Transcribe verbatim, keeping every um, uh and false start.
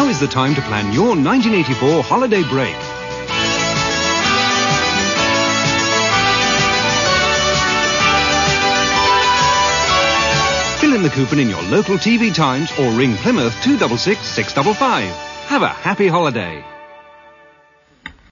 is the time to plan your nineteen eighty-four holiday break. Fill in the coupon in your local T V Times or ring Plymouth two six six, six five five. Have a happy holiday.